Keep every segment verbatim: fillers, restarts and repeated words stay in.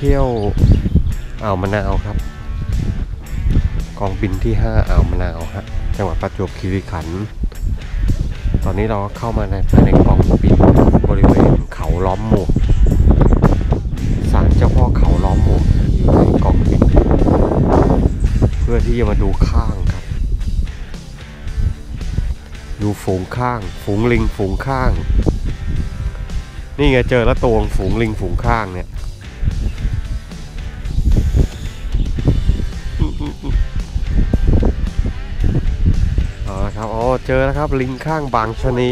ที่ยวอ่าวมะนาวครับกองบินที่ห้าอ่าวมะนาวฮะจังหวัดประจวบคีรีขันธ์ตอนนี้เราเข้ามาในภายในกองบินบริเวณเขาล้อมหมวกศาลเจ้าพ่อเขาล้อมหมวกอยู่ในกองบินเพื่อที่จะมาดูข้างครับดูฝูงข้างฝูงลิงฝูงข้างนี่ไงเจอแล้วตัวฝูงลิงฝูงข้างเนี่ยเอาละครับอ๋อเจอแล้วครับลิงข้างบางชะนี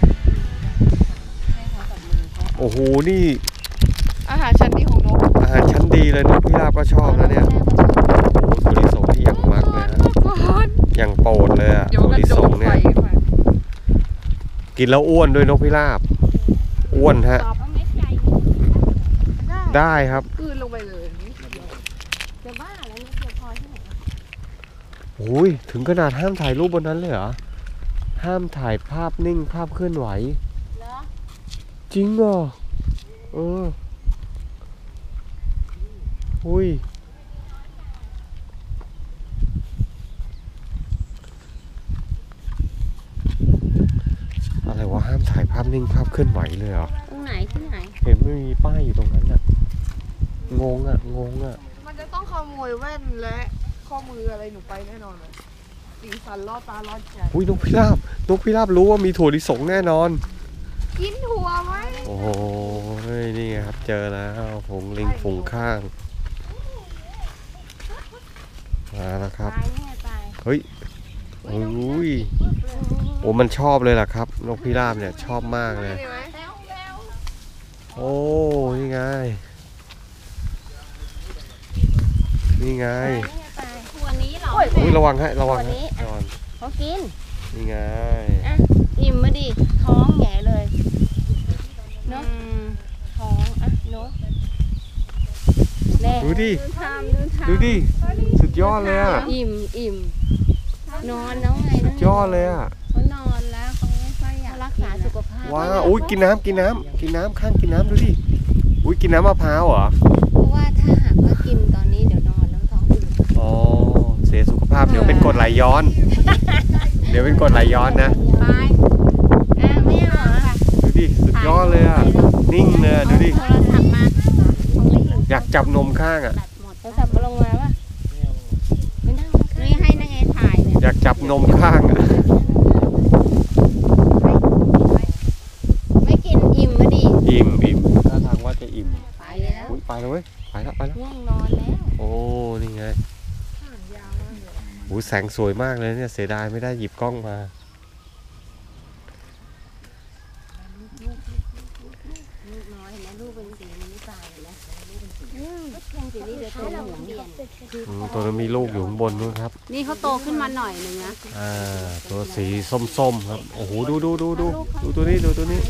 โอ้โหนี่อาหารชั้นดีของนกอาหารชั้นดีเลยนกพิราบก็ชอบนะเนี่ยโอ้โหถั่วลิสงที่อย่างมักเลยฮะอย่างโปรดเลยอะถั่วลิสงเนี่ยกินแล้วอ้วนด้วยนกพิราบอ้วนฮะได้ครับกลืนลงไปเลยจะบ้าแล้วเนี่ยเกี่ยวพอที่ไหนโอ้ยถึงขนาดห้ามถ่ายรูปบนนั้นเลยเหรอห้ามถ่ายภาพนิ่งภาพเคลื่อนไหวเหรอจริงเหรอเอออุ้ยอะไรวะห้ามถ่ายภาพนิ่งภาพเคลื่อนไหวเลยเหรอตรงไหนที่ไหนเห็นไม่มีป้ายอยู่ตรงนั้นอะงงอะงงอะมันจะต้องขโมยแว่นและข้อมืออะไรหนูไปแน่นอนเลยสีสันล่อตาล่อใจอุ้ยนกพิราบนกพิราบรู้ว่ามีถั่วลิสงแน่นอนกินถั่วไหมโอ้โหนี่ไงครับเจอแล้วฝูงลิงฝูงข้างมาแล้วครับเฮ้ยโอ้ยโอ้มันชอบเลยล่ะครับนกพิราบเนี่ยชอบมากเลยโอ้นี่ไงนี่ไงตัวนี้เหรออุ้ยระวังฮะระวังฮะระวังเขากินนี่ไงอิ่มมาดิท้องแหง่เลยเนาะท้องอ่ะเนาะดูดิดูดิสุดยอดเลยอ่ะอิ่มอิ่มนอนแล้วไงสุดยอดเลยอ่ะเขานอนแล้วเขาไม่ค่อยอยากรักษาสุขภาพว้าวอุ้ยกินน้ำกินน้ำกินน้ำข้างกินน้ำดูดิอุ้ยกินน้ำมะพร้าวเหรอเพราะว่าถ้าหากว่ากินตอนนี้เดี๋ยวนอนแล้วท้องอืดอ๋อเสียสุขภาพเดี๋ยวเป็นกรดไหลย้อนเดี๋ยวเป็นกรดไหลย้อนนะไปอ่ะไม่เอาเหรอดูดิสุดยอดเลยอ่ะนิ่งเลยดูดิอยากจับนมข้างอ่ะโทรศัพท์มาลงมาป่ะไม่ได้ไม่ให้นั่งไงถ่ายเนี่ยอยากจับนมข้างอ่ะไม่กินอิ่มมาดิอิ่มอิ่มถ้าทางว่าจะอิ่มไปแล้วไปเลยเว้ยไปแล้วไปแล้วง่วงนอนแล้วโอ้นี่ไงโอ้แสงสวยมากเลยเนี่ยเสียดายไม่ได้หยิบกล้องมาตัวนั้นมีลูกอยู่ข้างบนนู้นครับนี่เขาโตขึ้นมาหน่อยหนึ่งนะอ่าตัวสีส้มๆครับโอ้โหดูดูดูดูดูตัวนี้ดูตัวนี้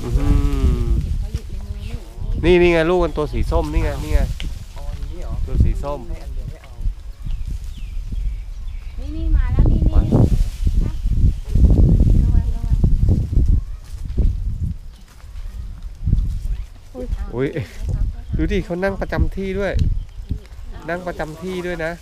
นี่นี่ไงลูกมันตัวสีส้มนี่ไงนี่ไงตัวสีส้มนี่นี่มาแล้วนี่นี่อุ้ยดูดิเขานั่งประจำที่ด้วยนั่งประจำที่ด้วยนะ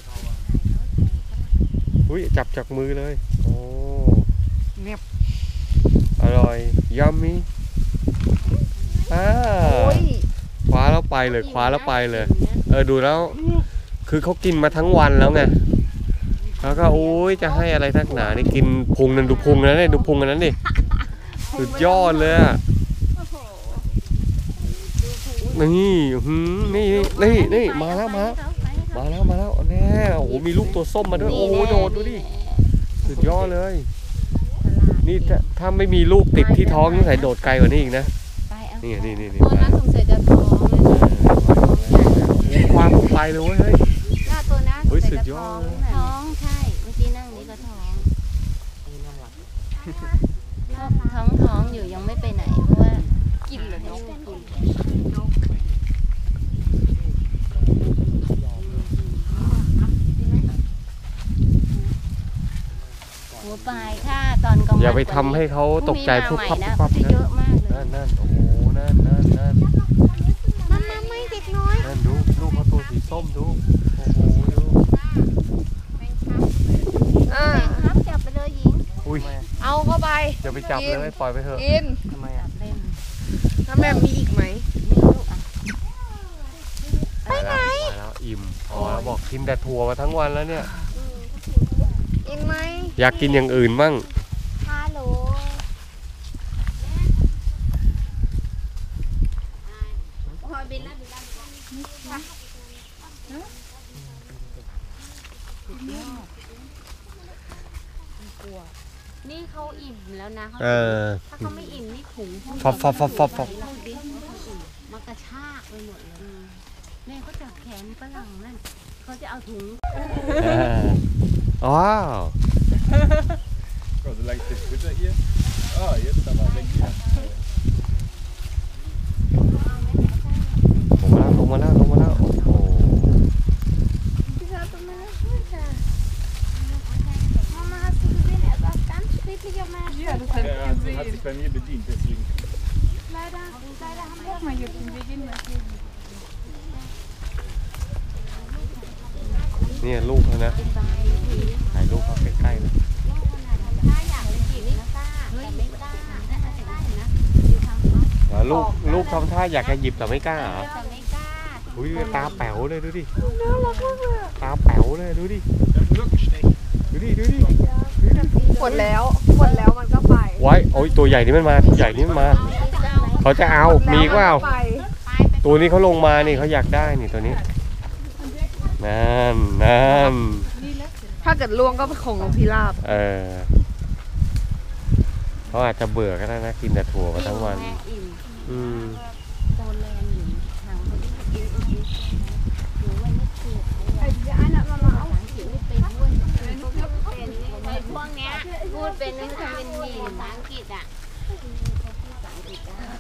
อุ้ยจับจากมือเลยโอ้เนียบอร่อยยัมมี่อ่าคว้าแล้วไปเลยคว้าแล้วไปเลยเออดูแล้วคือเขากินมาทั้งวันแล้วไงแล้วก็โอ้ยจะให้อะไรทักหนานี่กินพุงนั่นดูพุงนั้นเลยดูพุงนั้นดิสุดยอดเลยอ่ะนี่นี่นี่นี่มาแล้วมามาแล้วมาแล้วแน่โอ้โหมีลูกตัวส้มมาด้วยโอ้โหโดดดูดิสุดยอดเลยนี่ถ้าไม่มีลูกติดที่ท้องนี่ใส่โดดไกลกว่านี้อีกนะนี่นี่นี่ตัวนั้นสงสัยจะท้องเลยความไปเลยเว้ยเฮ้ยตัวนั้นเฮ้ยสุดยอดท้องใช่เมื่อกี้นั่งนี่ก็ท้องท้องท้องอยู่ยังไม่ไปไหนเพราะว่ากินเลยหัวปลายค่ะตอนกลางวันอย่าไปทำให้เขาตกใจพุบพับพุบพับนะนั่นนั่นโอ้โหนั่นนั่นนั่นมันไม่เด็กน้อยนั่นดูส้มดูโอ้โหดูอ่าครับจับไปเลยหญิงอุ้ยเอาเข้าไปอย่าไปจับเลยปล่อยไปเถอะกินทำไมอ่ะเล่นถ้าแม่มีอีกไหมมีลูกอ่ะไปไหนแล้วอิ่มอ๋อบอกกินแต่ถั่วมาทั้งวันแล้วเนี่ยกินไหมอยากกินอย่างอื่นมั่งฮัลโหลพอบินแล้วบินแล้วนี่เขาอิ่มแล้วนะเขาเออถ้าเขาไม่อิ่มนี่ถุงพวกฟับฟับฟับฟับฟับลูกดิมากระชากไปหมดเลยแม่เขาจับแขนฝรั่งนั่นเขาจะเอาถุงว้าว Oh, the lijkt het goed hier. Oh, hier staat maar denk je. ลงมาแล้วลงมาแล้วลงมาแล้วโอ้โห Mama, hast du gesehen, er saß ganz friedlich auf meiner Ja, das habe Ja, ich sie hat gesehen. sich bei mir bedient, deswegen. Leider, leider haben wir Guck mal, Jürgen, wir gehen mal hier. เนี่ยลูกเขานะถ่ายรูปเขาใกล้ๆเลยถ้าอยากเลยจีบนะซ่าแต่ไม่กล้าแต่ได้นะอยู่ทางเขาเหรอลูกลูกทำท่าอยากจะหยิบแต่ไม่กล้าเหรอแต่ไม่กล้าอุ้ยตาแป๋วเลยดูดิตาแป๋วเลยดูดิ Dat is ook slecht. ดูดิดูดิหมดแล้วหมดแล้วมันก็ไปไว้โอ้ยตัวใหญ่นี่มันมาตัวใหญ่นี่มันมา เขาจะเอามีก็เอาไปตัวนี้เขาลงมานี่เขาอยากได้นี่ตัวนี้นั่นนั่นถ้าเกิดล่วงก็เป็นของพิราบเออเขาอาจจะเบื่อก็ได้นะกินแต่ถั่วมาทั้งวันแม่อิ่มอืมโซนแลนด์อยู่ทางคนที่กินอีกหนูไม่เกลียดไอ้เจียนไม่เป็นด้วยไอ้พวกเนี้ยพูดเป็นนึกทำเป็นหนีภาษาอังกฤษอ่ะภาษาอังกฤษได้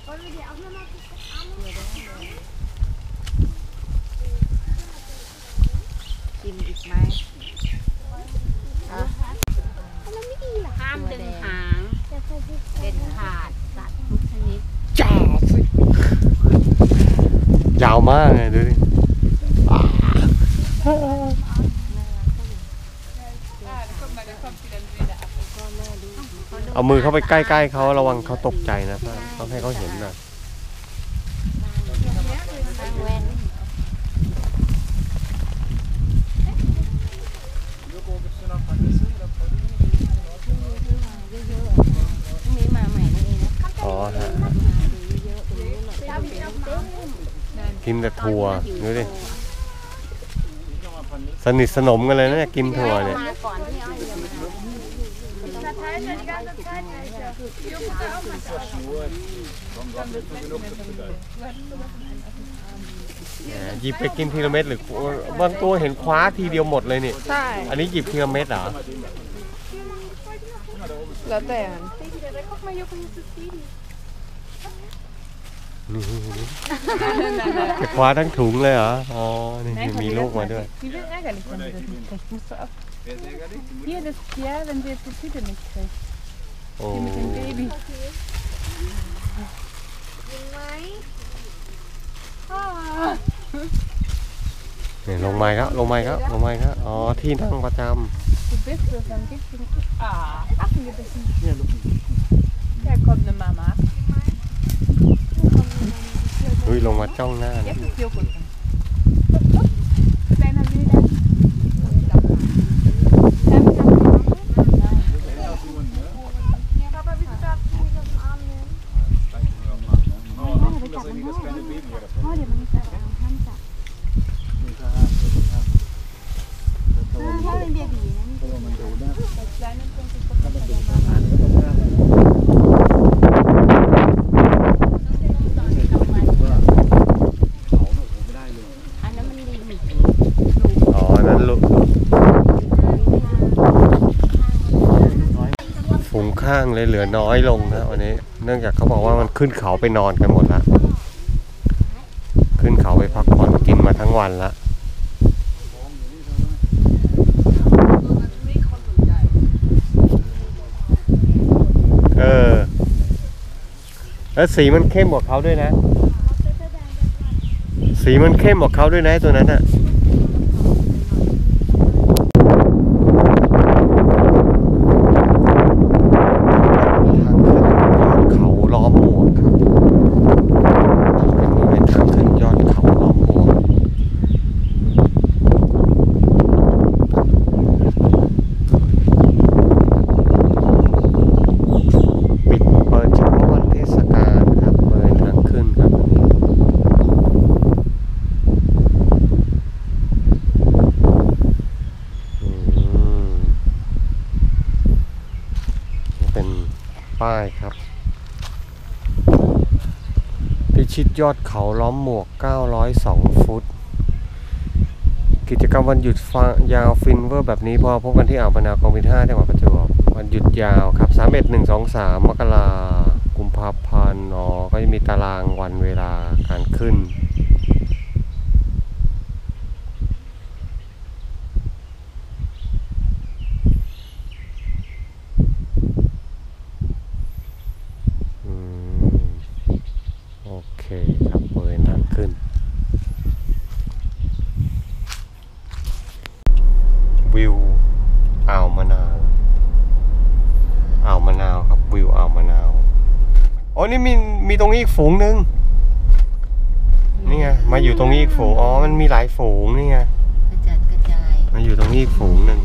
กินอีกไหมห้ามดึงหางเด็ดขาดสัตว์ทุกชนิดจ้าสิยาวมากเลยดูดิ เอามือเข้าไปใกล้ๆเขาระวังเขาตกใจนะต้องให้เขาเห็นหน่อยทางแว่น พรุ่งนี้มาใหม่นั่นเองนะอ๋อฮะดูเยอะๆตรงนู้นหน่อยกินแต่ถั่วดูดิสนิทสนมกันเลยนะเนี่ยกินถั่วเนี่ยมาก่อนที่อ้อยจะมาแหมหยิบไปกินทีละเม็ดหรือบางตัวเห็นคว้าทีเดียวหมดเลยนี่ใช่อันนี้หยิบทีละเม็ดเหรอแล้วแต่นี่จะคว้าทั้งถุงเลยเหรอ อ๋อ นี่มีลูกมาด้วย Die will ärgerlich, wenn sie das nicht kriegt. Musst du auf. Wer ist ärgerlich? Hier, das ja, wenn sie jetzt die Tüte nicht kriegt. โอ้ Die mit dem Baby. เนี่ยลงมาแล้วลงมาแล้วลงมาแล้วอ๋อ ที่นั่งประจ Du bist es, dann gibst du. Ah, Affen gebissen. Ja, kommt eine Mama. ำเฮ้ยลงมาจ้องหน้านะ Jetzt ist Joko dran. Kleiner Wilder. Oh, dat is niet dat kleine baby ervan. อันนั้นมันลิงอ๋อ นั่นลูกฝูงข้างเลยเหลือน้อยลงนะวันนี้ เนื่องจากเขาบอกว่ามันขึ้นเขาไปนอนกันหมดแล้ว ขึ้นเขาไปพักผ่อนกินมาทั้งวันแล้ว เออ แล้วสีมันเข้มกว่าเขาด้วยนะ สีสีมันเข้มกว่าเขาด้วยนะตัวนั้นอะป้ายครับพิชิตยอดเขาล้อมหมวกเก้าร้อยสองฟุตกิจกรรมวันหยุดยาวฟินเวอร์แบบนี้พอพบกันที่อ่าวมะนาวกองบินห้าจังหวัดประจวบวันหยุดยาวครับสามสิบเอ็ด หนึ่ง สอง สามมกรากุมภาพันธ์อ๋อก็จะมีตารางวันเวลาการขึ้นครับบริเวณทางขึ้นวิวอ่าวมะนาวอ่าวมะนาวครับวิวอ่าวมะนาวโอ้นี่มีมีตรงนี้อีกฝูงนึงนี่ไงมาอยู่ตรงนี้อีกฝูงอ๋อมันมีหลายฝูงนี่ไงกระจัดกระจายมาอยู่ตรงนี้อีกฝูงนึง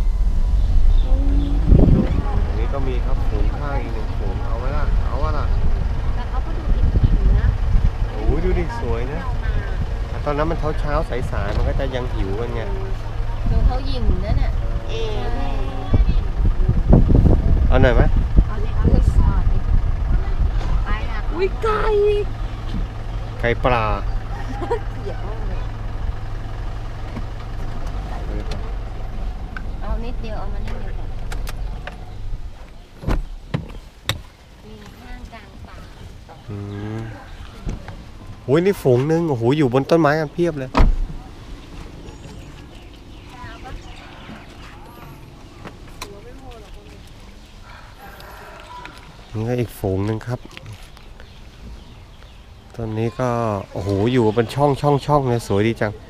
ตรงนี้ก็มีครับฝูงข้างอีกหนึ่งฝูงเอาไว้ละเอาวะล่ะแต่เขาก็ดูอิ่มๆนะโอ้ยดูดิสวยนะตอนนั้นมันเช้าเช้าสายๆมันก็จะยังหิวกันไงดูเขายิ้มนั่นน่ะเออเอาหน่อยไหมเอาเลยเอาเลยสอดไปอ่ะอุ้ยไก่ไก่ปลาเอานิดเดียวเอามานิดเดียวก่อนมีข้างกลางป่าอืมโอ้ยนี่ฝูงนึงโอ้โหอยู่บนต้นไม้กันเพียบเลยนี่ก็อีกฝูงนึงครับต้นนี้ก็โอ้โหอยู่เป็นช่องช่องช่องเลยสวยดีจัง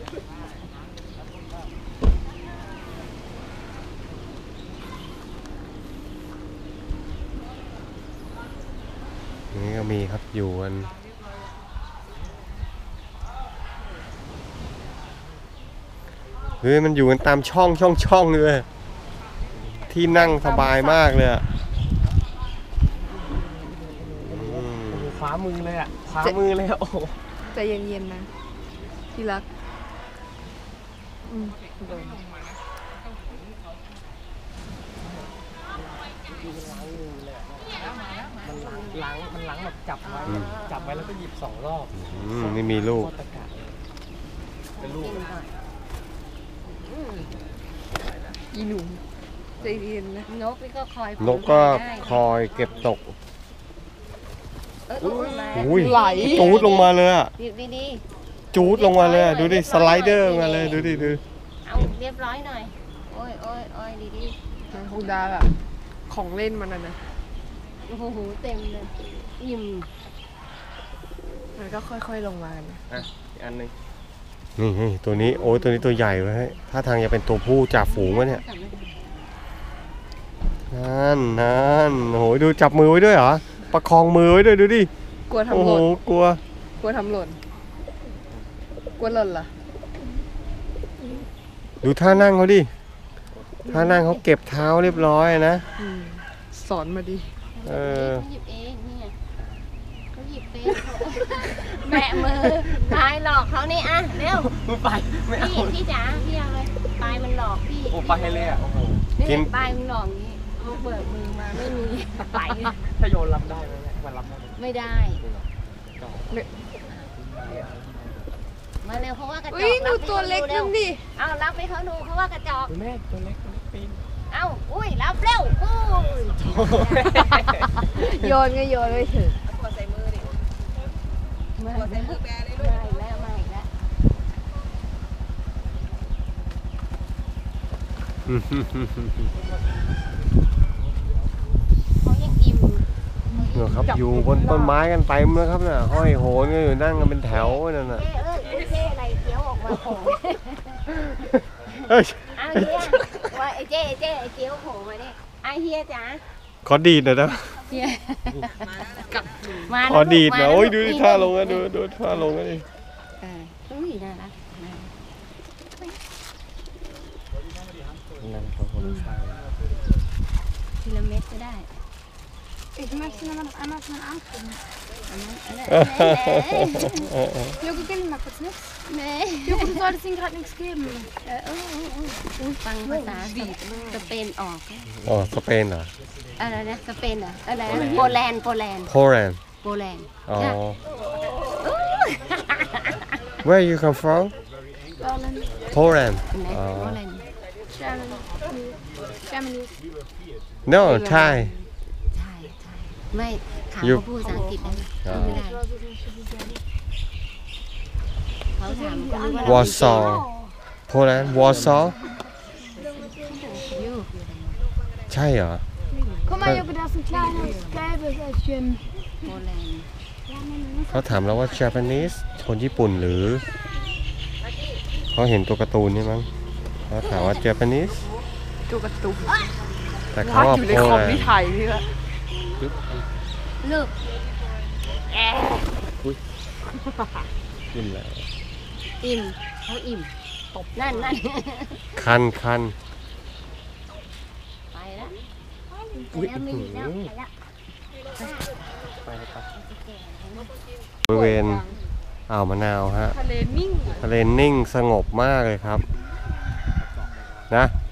นี่ก็มีครับอยู่กันเฮ้ยมันอยู่กันตามช่องช่องช่องเลยที่นั่งสบายมากเลยอะขวามือเลยอ่ะขวามือเลยโอ้ใจเย็นๆนะที่รักมันล้างมันล้างแบบจับไว้จับไว้แล้วก็หยิบสองรอบนี่มีลูกเป็นลูกอีหนูใจเย็นนะนกก็คอยนกก็คอยเก็บตกอุ้ยไหลจูดลงมาเลยอ่ะดีๆจูดลงมาเลยดูดิสไลเดอร์มาเลยดูดิดูเอาเรียบร้อยหน่อยโอ้ยโอ้ยโอ้ยดีๆมันคงได้อะของเล่นมันนะนะโอ้โหเต็มเลยอิ่มมันก็ค่อยๆลงมานะอ่ะอีกอันนึงนี่ตัวนี้โอ้ยตัวนี้ตัวใหญ่ไว้ให้ถ้าทางจะเป็นตัวผู้จ่าฝูงวะเนี่ยนั่นนั่นโอ้โหดูจับมือไว้ด้วยเหรอประคองมือไว้ด้วยดูดิกลัวทำหล่นโอ้โหกลัวกลัวทำหล่นกลัวหล่นเหรอดูท่านั่งเขาดิท่านั่งเขาเก็บเท้าเรียบร้อยนะสอนมาดิเออเขาหยิบเองนี่ไงเขาหยิบเป็นแบะมือปลายหลอกเขานี่อ่ะเร็วมือไปไม่เอาพี่พี่จ๋าพี่เอาเลยปลายมันหลอกพี่โอ้ไปให้เลยอ่ะโอ้โหนี่ปลายมันหลอกนี้ลูกเบิกมือมาไม่มีไปถ้าโยนรับได้ไหมมันรับได้ไม่ได้มาเร็วเพราะว่ากระจอกอุ้ยหนูตัวเล็กนึงดิเอารับไปเขาดูเพราะว่ากระจอกแม่ตัวเล็กตัวเล็กปีนเอาอุ้ยรับเร็วอุ้ยโยนไงโยนไม่ถึงตัวใส่มือดิตัวใส่มือแบเลยลูกมาอีกแล้วมาอีกแล้วเขายังอิ่มเนี่ยครับอยู่บนต้นไม้กันเต็มเลยครับเนี่ยห้อยโหนกันอยู่นั่งกันเป็นแถวนั่นน่ะเอ้ยเอ้ยเอ้ยอะไรเว่าโผล่เฮ้ยอ้าวเฮียว่าไอ้เจ๊ไอ้เจ๊ไอ้เจียวโผล่มาเนี่ยไอ้เฮียจ๋าขอดีดหน่อยนะเฮียมาขอดีดนะโอ้ยดูนี่ท่าลงนะดูดูท่าลงนะดิเอออุ้ยน่ารักนั่นเขาคนใช่ทีละเม็ดก็ได้ Ik möchte noch einmal von angucken. อันนั้นอันนั้น Joko, gib mir mal kurz nichts. แม่ Joko, du solltest ihm gerade nichts geben. เออเออเออเอออุ้ยฟังภาษาสเปนออกอ๋อสเปนเหรออะไรนะสเปนเหรออะไรนะโปแลนด์โปแลนด์โปแลนด์โปแลนด์อ๋อจ้ะ Where you come from Berlin. Poland เห็นไหมอ๋อโปแลนด์ Germany. Germany. No Thai ใช่ใช่ไม่ถาม You- เขาพูดภาษาอังกฤษได้ไหมอ๋อไม่ได้เขาถามเขารู้ว่าเรา Warsaw Poland Warsaw อยู่ใช่เหรอ Guck mal, Joko, da ist ein kleines gelbes Äffchen. โปแลนด์เขาถามเราว่า Japanese คนญี่ปุ่นหรือ เขาเห็นตัวการ์ตูนนี่มั้งเขาถามว่า Japanese ตัวการ์ตูนแต่เขาพักว่าอยู่ในคอม Poland ที่ไทยนี่แหละลูกขึ้นแล้วอิ่มเขาอิ่มตบนั่นนั่นคันคันไปแล้วไปแล้วไม่อยู่แล้วไปแล้วบริเวณอ่าวมะนาวฮะทะเลนิ่งทะเลนิ่งสงบมากเลยครับ นะ